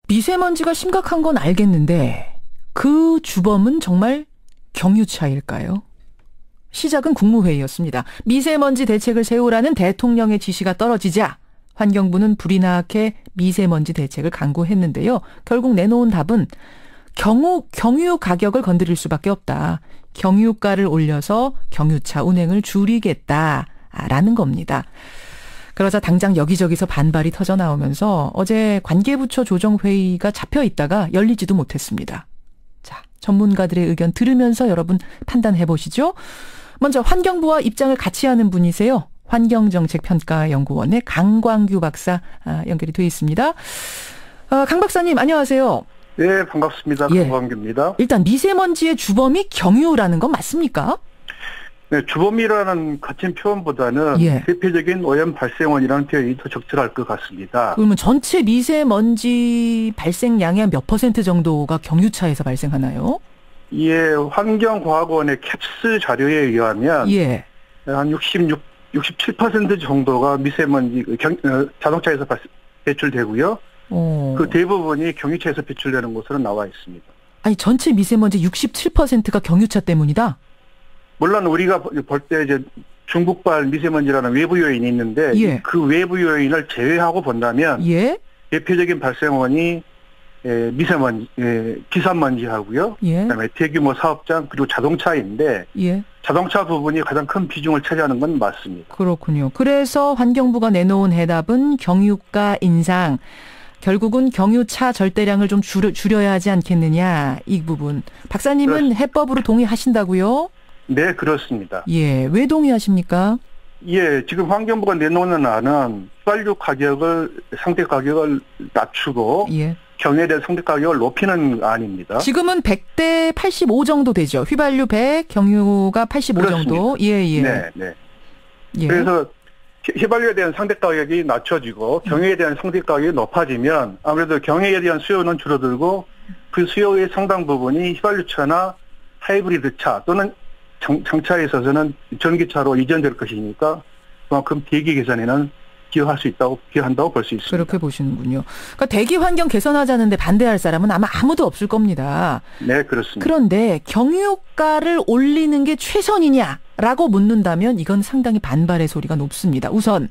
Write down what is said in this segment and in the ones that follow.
미세먼지가 심각한 건 알겠는데 그 주범은 정말 경유차일까요? 시작은 국무회의였습니다. 미세먼지 대책을 세우라는 대통령의 지시가 떨어지자 환경부는 불이 나게 미세먼지 대책을 강구했는데요. 결국 내놓은 답은 경유 가격을 건드릴 수밖에 없다. 경유가를 올려서 경유차 운행을 줄이겠다라는 겁니다. 그러자 당장 여기저기서 반발이 터져 나오면서 어제 관계부처 조정회의가 잡혀 있다가 열리지도 못했습니다. 자, 전문가들의 의견 들으면서 여러분 판단해 보시죠. 먼저 환경부와 입장을 같이 하는 분이세요. 환경정책평가연구원의 강광규 박사 연결이 돼 있습니다. 강 박사님 안녕하세요. 네, 반갑습니다. 강광규입니다. 일단 미세먼지의 주범이 경유라는 건 맞습니까? 네, 주범이라는 거친 표현보다는 대표적인 오염 발생원이라는 표현이 더 적절할 것 같습니다. 그러면 전체 미세먼지 발생량의 몇 % 정도가 경유차에서 발생하나요? 예, 환경과학원의 캡스 자료에 의하면 한 67% 정도가 미세먼지 자동차에서 배출되고요. 그 대부분이 경유차에서 배출되는 것으로 나와 있습니다. 아니 전체 미세먼지 67%가 경유차 때문이다? 물론 우리가 볼 때 이제 중국발 미세먼지라는 외부 요인이 있는데 그 외부 요인을 제외하고 본다면 대표적인 발생원이 미세먼지, 기산먼지하고요. 그다음에 대규모 사업장 그리고 자동차인데 자동차 부분이 가장 큰 비중을 차지하는 건 맞습니다. 그렇군요. 그래서 환경부가 내놓은 해답은 경유가 인상. 결국은 경유차 절대량을 좀 줄여야 하지 않겠느냐 이 부분. 박사님은 그렇습니다. 해법으로 동의하신다고요? 네, 그렇습니다. 왜 동의하십니까? 지금 환경부가 내놓는 안은 휘발유 상대 가격을 낮추고 경유에 대한 상대 가격을 높이는 안입니다. 지금은 100대 85 정도 되죠. 휘발유 100, 경유가 85 그렇습니다. 정도. 네. 그래서 휘발유에 대한 상대 가격이 낮춰지고 경유에 대한 상대 가격이 높아지면 아무래도 경유에 대한 수요는 줄어들고 그 수요의 상당 부분이 휘발유차나 하이브리드차 또는 장차에 있어서는 전기차로 이전될 것이니까 그만큼 대기 개선에는 기여한다고 볼 수 있습니다. 그렇게 보시는군요. 그러니까 대기 환경 개선하자는데 반대할 사람은 아마 아무도 없을 겁니다. 네, 그렇습니다. 그런데 경유가를 올리는 게 최선이냐라고 묻는다면 이건 상당히 반발의 소리가 높습니다. 우선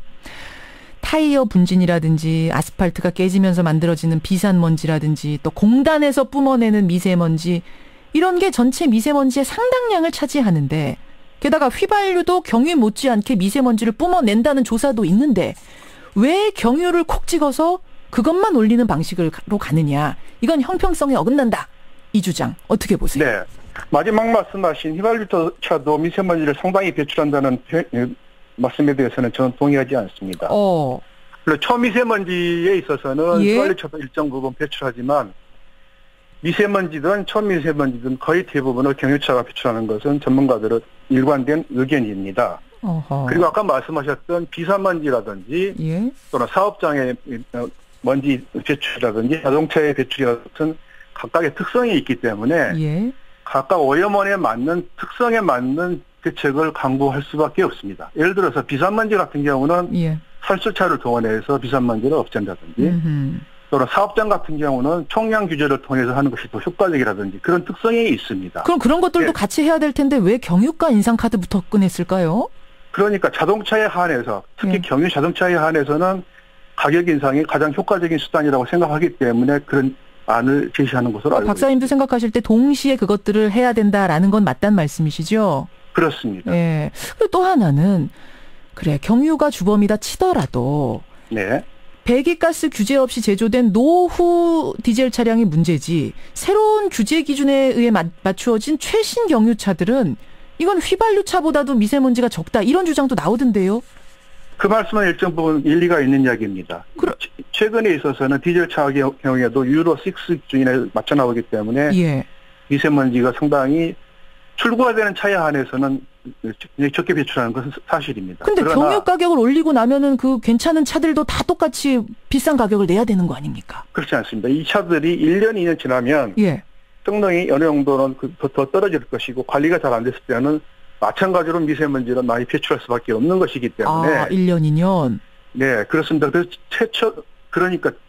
타이어 분진이라든지 아스팔트가 깨지면서 만들어지는 비산먼지라든지 또 공단에서 뿜어내는 미세먼지 이런 게 전체 미세먼지의 상당량을 차지하는데 게다가 휘발유도 경유 못지않게 미세먼지를 뿜어낸다는 조사도 있는데 왜 경유를 콕 찍어서 그것만 올리는 방식으로 가느냐. 이건 형평성에 어긋난다. 이 주장 어떻게 보세요? 네. 마지막 말씀하신 휘발유차도 미세먼지를 상당히 배출한다는 말씀에 대해서는 저는 동의하지 않습니다. 물론 초미세먼지에 있어서는 휘발유차도 일정 부분 배출하지만 미세먼지든 초미세먼지든 거의 대부분을 경유차가 배출하는 것은 전문가들의 일관된 의견입니다. 그리고 아까 말씀하셨던 비산먼지라든지 또는 사업장의 먼지 배출이라든지 자동차의 배출이라든지 같은 각각의 특성이 있기 때문에 각각 오염원에 맞는 특성에 맞는 대책을 강구할 수밖에 없습니다. 예를 들어서 비산먼지 같은 경우는 설수차를 동원해서 비산먼지를 없앤다든지 또는 사업장 같은 경우는 총량 규제를 통해서 하는 것이 더 효과적이라든지 그런 특성이 있습니다. 그럼 그런 것들도 같이 해야 될 텐데 왜 경유가 인상 카드부터 꺼냈을까요? 그러니까 자동차에 한해서 특히 경유 자동차에 한해서는 가격 인상이 가장 효과적인 수단이라고 생각하기 때문에 그런 안을 제시하는 것으로 알고 있습니다. 박사님도 생각하실 때 동시에 그것들을 해야 된다라는 건 맞다는 말씀이시죠? 그렇습니다. 그리고 또 하나는 그래 경유가 주범이다 치더라도 배기가스 규제 없이 제조된 노후 디젤 차량이 문제지 새로운 규제 기준에 의해 맞추어진 최신 경유차들은 이건 휘발유차보다도 미세먼지가 적다 이런 주장도 나오던데요. 그 말씀은 일정 부분 일리가 있는 이야기입니다. 최근에 있어서는 디젤차 경우에도 유로 6 기준에 맞춰 나오기 때문에 미세먼지가 상당히 출고가 되는 차에 한해서는 적게 배출하는 것은 사실입니다. 근데 경유 가격을 올리고 나면은 그 괜찮은 차들도 다 똑같이 비싼 가격을 내야 되는 거 아닙니까? 그렇지 않습니다. 이 차들이 1년, 2년 지나면 성능이 어느 정도는 더 떨어질 것이고 관리가 잘 안 됐을 때는 마찬가지로 미세먼지를 많이 배출할 수밖에 없는 것이기 때문에 1년, 2년? 네, 그렇습니다. 그래서 그러니까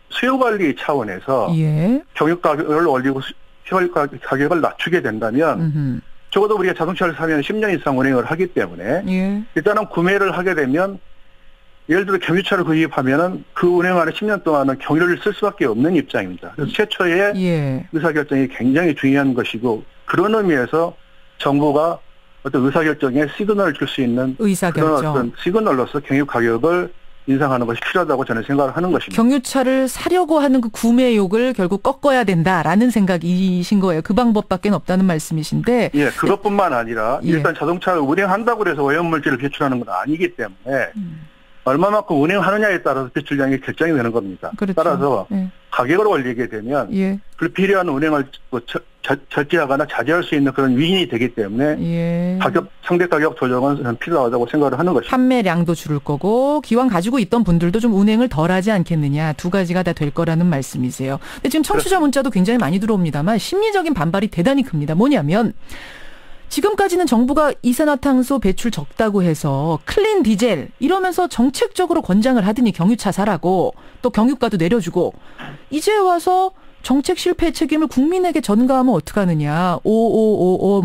수요 관리 차원에서 예. 경유 가격을 올리고 휘발유 가격을 낮추게 된다면 적어도 우리가 자동차를 사면 10년 이상 운행을 하기 때문에 예. 일단은 구매를 하게 되면 예를 들어 경유차를 구입하면은 그 운행하는 10년 동안은 경유를 쓸 수밖에 없는 입장입니다. 그래서 최초의 예. 의사결정이 굉장히 중요한 것이고 그런 의미에서 정부가 어떤 의사결정에 시그널을 줄 수 있는 의사결정. 그런 어떤 시그널로서 경유 가격을 인상하는 것이 필요하다고 저는 생각을 하는 것입니다. 경유차를 사려고 하는 그 구매욕을 결국 꺾어야 된다라는 생각이신 거예요. 그 방법밖에 없다는 말씀이신데. 예, 그것뿐만 아니라 예. 일단 자동차를 운행한다고 해서 오염물질을 배출하는 건 아니기 때문에 얼마만큼 운행하느냐에 따라서 배출량이 결정이 되는 겁니다. 그렇죠. 따라서 예. 가격을 올리게 되면 예. 불필요한 운행을 절제하거나 자제할 수 있는 그런 위인이 되기 때문에 예. 상대 가격 조정은 필요하다고 생각을 하는 것입니다. 판매량도 줄을 거고 기왕 가지고 있던 분들도 좀 운행을 덜 하지 않겠느냐. 두 가지가 다 될 거라는 말씀이세요. 근데 지금 청취자 문자도 굉장히 많이 들어옵니다만 심리적인 반발이 대단히 큽니다. 뭐냐면 지금까지는 정부가 이산화탄소 배출 적다고 해서 클린 디젤 이러면서 정책적으로 권장을 하더니 경유차 사라고 또 경유가도 내려주고 이제 와서 정책 실패 책임을 국민에게 전가하면 어떡하느냐. 5555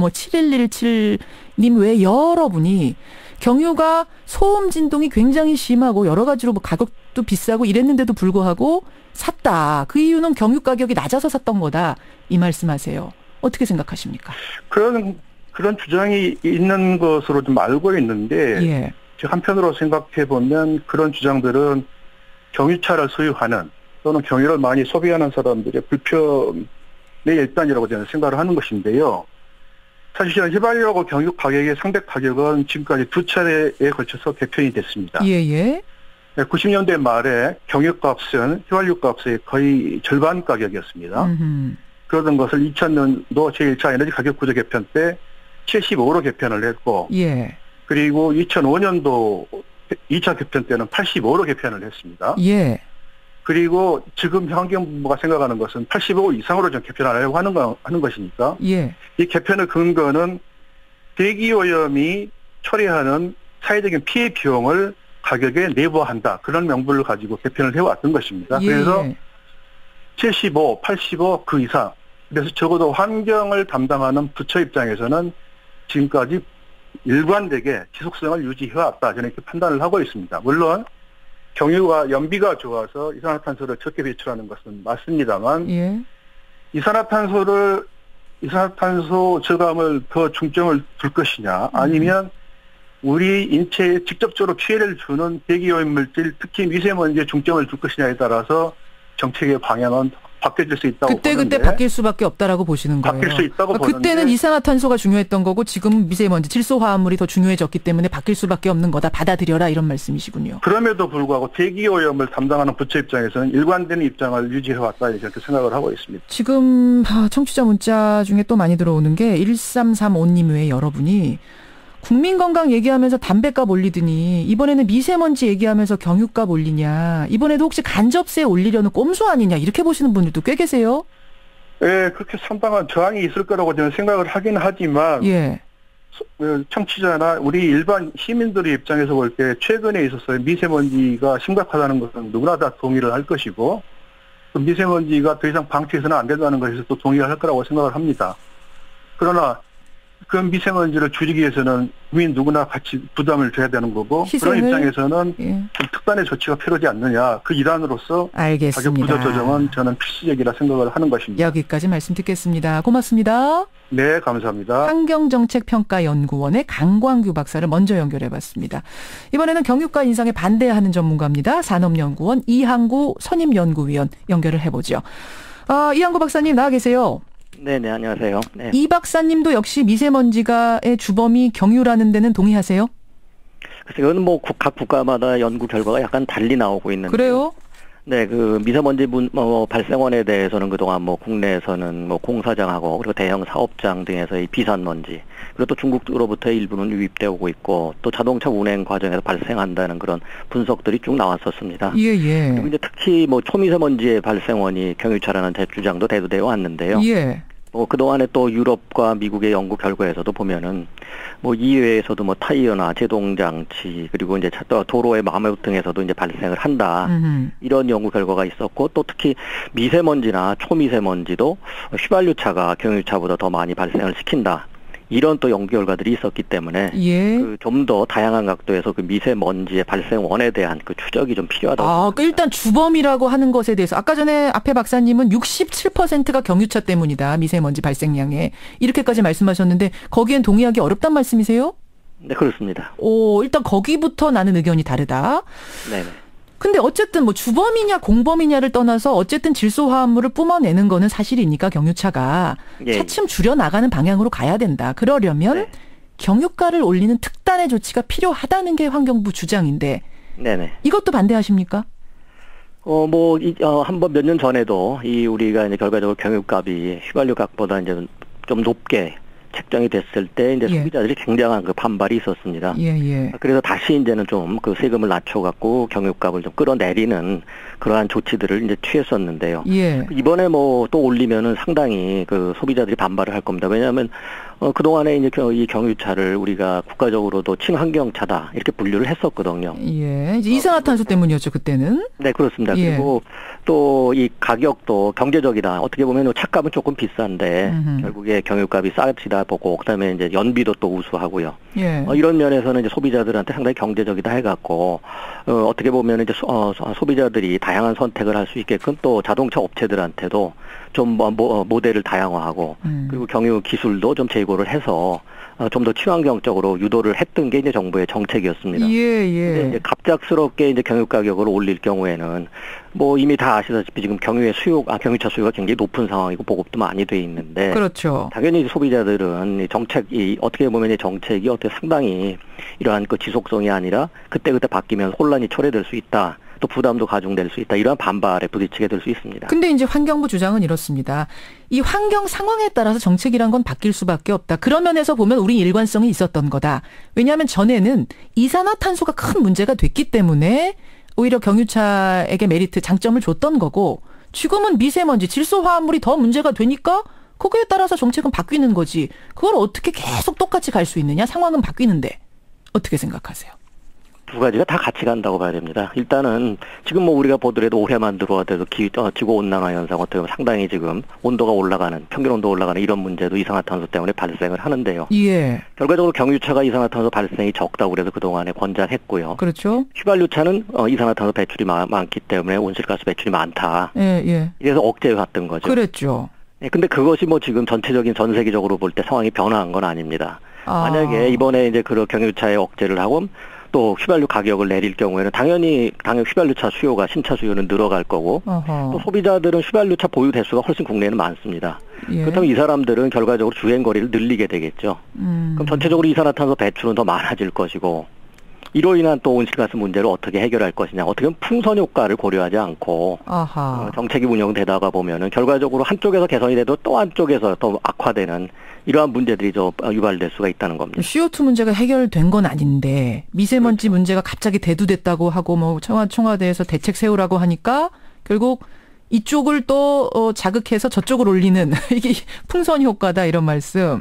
7117님 외 여러분이 경유가 소음 진동이 굉장히 심하고 여러 가지로 뭐 가격도 비싸고 이랬는데도 불구하고 샀다. 그 이유는 경유 가격이 낮아서 샀던 거다. 이 말씀하세요. 어떻게 생각하십니까? 그런 주장이 있는 것으로 좀 알고 있는데 예. 한편으로 생각해 보면 그런 주장들은 경유차를 소유하는 또는 경유를 많이 소비하는 사람들의 불편의 일단이라고 저는 생각을 하는 것인데요. 사실 저는 휘발유하고 경유 가격의 상대 가격은 지금까지 두 차례에 걸쳐서 개편이 됐습니다. 예예. 90년대 말에 경유값은 휘발유값의 거의 절반 가격이었습니다. 그러던 것을 2000년도 제1차 에너지 가격 구조 개편 때 75로 개편을 했고 예. 그리고 2005년도 2차 개편 때는 85로 개편을 했습니다. 예. 그리고 지금 환경부가 생각하는 것은 85 이상으로 좀 개편하려고 하는 것이니까 예. 이 개편의 근거는 대기오염이 초래하는 사회적인 피해 비용을 가격에 내부한다. 그런 명분을 가지고 개편을 해왔던 것입니다. 예. 그래서 75, 85 그 이상. 그래서 적어도 환경을 담당하는 부처 입장에서는 지금까지 일관되게 지속성을 유지해왔다. 저는 이렇게 판단을 하고 있습니다. 물론 경유가 연비가 좋아서 이산화탄소를 적게 배출하는 것은 맞습니다만 예. 이산화탄소 저감을 더 중점을 둘 것이냐 아니면 우리 인체에 직접적으로 피해를 주는 대기오염물질 특히 미세먼지에 중점을 둘 것이냐에 따라서 정책의 방향은 바뀌어질 수 있다고 그때 바뀔 수밖에 없다라고 보시는 거예요. 바뀔 수 있다고 보는데 그때는 이산화탄소가 중요했던 거고 지금 미세먼지, 질소화합물이 더 중요해졌기 때문에 바뀔 수밖에 없는 거다. 받아들여라 이런 말씀이시군요. 그럼에도 불구하고 대기오염을 담당하는 부처 입장에서는 일관된 입장을 유지해왔다 이렇게 생각을 하고 있습니다. 지금 청취자 문자 중에 또 많이 들어오는 게 1335님 외에 여러분이 국민건강 얘기하면서 담배값 올리더니 이번에는 미세먼지 얘기하면서 경유값 올리냐. 이번에도 혹시 간접세 올리려는 꼼수 아니냐. 이렇게 보시는 분들도 꽤 계세요. 네. 그렇게 상당한 저항이 있을 거라고 저는 생각을 하긴 하지만 예. 청취자나 우리 일반 시민들의 입장에서 볼 때 최근에 있어서 미세먼지가 심각하다는 것은 누구나 다 동의를 할 것이고 미세먼지가 더 이상 방치해서는 안 된다는 것에서 또 동의를 할 거라고 생각을 합니다. 그러나 그 미세먼지를 줄이기 위해서는 국민 누구나 같이 부담을 져야 되는 거고 그런 입장에서는 예. 좀 특단의 조치가 필요하지 않느냐. 그 일환으로서 알겠습니다. 가격 구조 조정은 저는 필수적이라 생각을 하는 것입니다. 여기까지 말씀 듣겠습니다. 고맙습니다. 네, 감사합니다. 환경정책평가연구원의 강광규 박사를 먼저 연결해봤습니다. 이번에는 경유가 인상에 반대하는 전문가입니다. 산업연구원 이항구 선임연구위원 연결을 해보죠. 이항구 박사님 나와 계세요. 네네, 안녕하세요. 네. 이 박사님도 역시 미세먼지가의 주범이 경유라는 데는 동의하세요? 그래서 이거는 뭐 각 국가마다 연구 결과가 약간 달리 나오고 있는데. 그래요? 네, 그 미세먼지 발생원에 대해서는 그동안 뭐 국내에서는 뭐 공사장하고 그리고 대형 사업장 등에서의 비산먼지 그리고 또 중국으로부터 일부는 유입되어 오고 있고 또 자동차 운행 과정에서 발생한다는 그런 분석들이 쭉 나왔었습니다. 예. 그리고 이제 특히 뭐 초미세먼지의 발생원이 경유차라는 주장도 대두되어 왔는데요. 예. 그동안에 또 유럽과 미국의 연구 결과에서도 보면은 뭐 이외에서도 뭐 타이어나 제동 장치 그리고 이제 도로의 마모 등에서도 이제 발생을 한다. 이런 연구 결과가 있었고 또 특히 미세먼지나 초미세먼지도 휘발유차가 경유차보다 더 많이 발생을 시킨다. 이런 또 연구 결과들이 있었기 때문에 좀 더 다양한 각도에서 그 미세먼지의 발생 원에 대한 그 추적이 좀 필요하다고. 일단 주범이라고 하는 것에 대해서 아까 전에 앞에 박사님은 67%가 경유차 때문이다. 미세먼지 발생량에. 이렇게까지 말씀하셨는데 거기엔 동의하기 어렵단 말씀이세요? 네, 그렇습니다. 일단 거기부터 나는 의견이 다르다. 네. 근데 어쨌든 뭐 주범이냐 공범이냐를 떠나서 어쨌든 질소화합물을 뿜어내는 거는 사실이니까 경유차가 차츰 줄여나가는 방향으로 가야 된다. 그러려면 경유가를 올리는 특단의 조치가 필요하다는 게 환경부 주장인데 이것도 반대하십니까? 한번 몇 년 전에도 우리가 이제 결과적으로 경유값이 휘발유 값보다 이제 좀 높게 책정이 됐을 때 이제 소비자들이 굉장한 그 반발이 있었습니다. 그래서 다시 이제는 좀 그 세금을 낮춰갖고 경유값을 좀 끌어내리는 그러한 조치들을 이제 취했었는데요. 이번에 뭐 또 올리면은 상당히 그 소비자들이 반발을 할 겁니다. 왜냐하면 그동안에 이제 이 경유차를 우리가 국가적으로도 친환경차다 이렇게 분류를 했었거든요. 이제 이산화탄소 때문이었죠 그때는. 네, 그렇습니다. 그리고 또 이 가격도 경제적이다. 어떻게 보면 차값은 조금 비싼데 결국에 경유값이 싸지다 보고 그다음에 이제 연비도 또 우수하고요. 이런 면에서는 이제 소비자들한테 상당히 경제적이다 해갖고 어떻게 보면 이제 소비자들이 다양한 선택을 할 수 있게끔 또 자동차 업체들한테도 좀 모델을 다양화하고 그리고 경유 기술도 좀 제고를 해서 좀 더 친환경적으로 유도를 했던 게 이제 정부의 정책이었습니다. 근데 이제 갑작스럽게 이제 경유 가격을 올릴 경우에는 뭐 이미 다 아시다시피 지금 경유차 수요가 굉장히 높은 상황이고 보급도 많이 돼 있는데. 그렇죠. 당연히 소비자들은 정책이 어떻게 보면 이 정책이 어떻게 상당히 이러한 그 지속성이 아니라 그때그때 바뀌면 혼란이 초래될 수 있다. 또 부담도 가중될 수 있다. 이러한 반발에 부딪히게 될 수 있습니다. 근데 이제 환경부 주장은 이렇습니다. 이 환경 상황에 따라서 정책이란 건 바뀔 수밖에 없다. 그런 면에서 보면 우리 일관성이 있었던 거다. 왜냐하면 전에는 이산화탄소가 큰 문제가 됐기 때문에 오히려 경유차에게 메리트, 장점을 줬던 거고 지금은 미세먼지, 질소화합물이 더 문제가 되니까 거기에 따라서 정책은 바뀌는 거지. 그걸 어떻게 계속 똑같이 갈 수 있느냐? 상황은 바뀌는데. 어떻게 생각하세요? 두 가지가 다 같이 간다고 봐야 됩니다. 일단은 지금 뭐 우리가 보더라도 올해만 들어와도 지구온난화 현상 어떻게 보면 상당히 지금 온도가 올라가는 평균 온도 올라가는 이런 문제도 이산화탄소 때문에 발생을 하는데요. 결과적으로 경유차가 이산화탄소 발생이 적다고 그래서 그동안에 권장했고요. 그렇죠. 휘발유차는 이산화탄소 배출이 많기 때문에 온실가스 배출이 많다. 그래서 억제해왔던 거죠. 그랬죠. 근데 그것이 뭐 지금 전 세계적으로 볼 때 상황이 변화한 건 아닙니다. 만약에 이번에 이제 그 경유차의 억제를 하고 또 휘발유 가격을 내릴 경우에는 당연히 휘발유차 수요가 신차 수요는 늘어갈 거고 또 소비자들은 휘발유차 보유 대수가 훨씬 국내에는 많습니다. 그렇다면 이 사람들은 결과적으로 주행거리를 늘리게 되겠죠. 그럼 전체적으로 이산화탄소 배출은 더 많아질 것이고 이로 인한 또 온실가스 문제를 어떻게 해결할 것이냐. 어떻게 보면 풍선 효과를 고려하지 않고 정책이 운영되다가 보면은 결과적으로 한쪽에서 개선이 돼도 또 한쪽에서 더 악화되는 이러한 문제들이 유발될 수가 있다는 겁니다. CO2 문제가 해결된 건 아닌데 미세먼지 문제가 갑자기 대두됐다고 하고 뭐 청와대에서 대책 세우라고 하니까 결국 이쪽을 또 자극해서 저쪽을 올리는 이게 풍선 효과다 이런 말씀.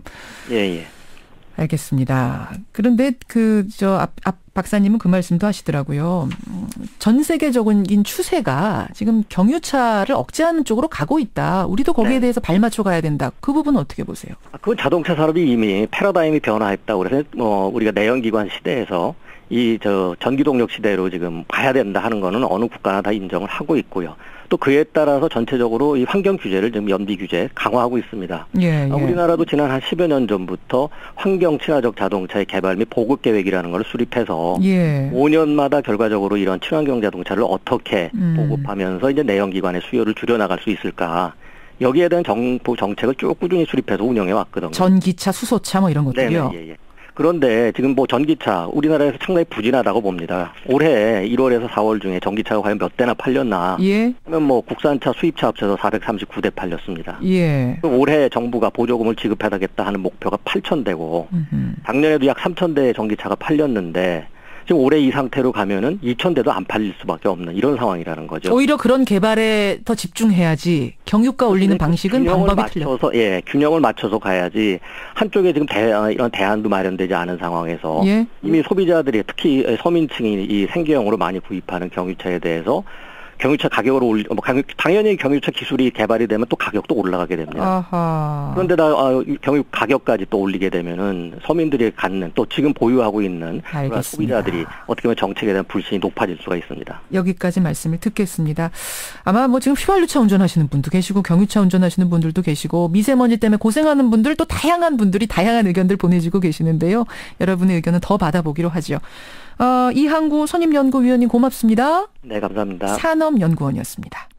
알겠습니다. 그런데 앞 박사님은 그 말씀도 하시더라고요. 전 세계적인 추세가 지금 경유차를 억제하는 쪽으로 가고 있다. 우리도 거기에 대해서 발맞춰 가야 된다. 그 부분은 어떻게 보세요? 그건 자동차 산업이 이미 패러다임이 변화했다고 그래서 우리가 내연기관 시대에서 전기동력 시대로 지금 가야 된다 하는 거는 어느 국가나 다 인정을 하고 있고요. 또 그에 따라서 전체적으로 이 환경 규제를 지금 연비 규제 강화하고 있습니다. 우리나라도 지난 한 10여 년 전부터 환경 친화적 자동차의 개발 및 보급 계획이라는 걸 수립해서 5년마다 결과적으로 이런 친환경 자동차를 어떻게 보급하면서 이제 내연기관의 수요를 줄여나갈 수 있을까. 여기에 대한 정부 정책을 쭉 꾸준히 수립해서 운영해 왔거든요. 전기차, 수소차 뭐 이런 것들이요. 그런데 지금 뭐 전기차 우리나라에서 상당히 부진하다고 봅니다. 올해 1월에서 4월 중에 전기차가 과연 몇 대나 팔렸나 하면 뭐 국산차 수입차 합쳐서 439대 팔렸습니다. 올해 정부가 보조금을 지급하겠다 하는 목표가 8,000대고 작년에도 약 3,000대의 전기차가 팔렸는데 지금 올해 이 상태로 가면은 2,000대도 안 팔릴 수밖에 없는 이런 상황이라는 거죠. 오히려 그런 개발에 더 집중해야지 경유가 올리는 방식은 방법이 틀려. 예, 균형을 맞춰서 가야지 한쪽에 지금 이런 대안도 마련되지 않은 상황에서 예. 이미 소비자들이 특히 서민층이 이 생계형으로 많이 구입하는 경유차에 대해서 경유차 가격을 당연히 경유차 기술이 개발이 되면 또 가격도 올라가게 됩니다. 아하. 그런데다 경유 가격까지 또 올리게 되면은 서민들이 갖는 또 지금 보유하고 있는 소비자들이 어떻게 보면 정책에 대한 불신이 높아질 수가 있습니다. 여기까지 말씀을 듣겠습니다. 아마 뭐 지금 휘발유차 운전하시는 분도 계시고 경유차 운전하시는 분들도 계시고 미세먼지 때문에 고생하는 분들 또 다양한 분들이 다양한 의견들 보내주고 계시는데요. 여러분의 의견은 더 받아보기로 하죠. 이항구 선임연구위원님 고맙습니다. 네, 감사합니다. 산업연구원이었습니다.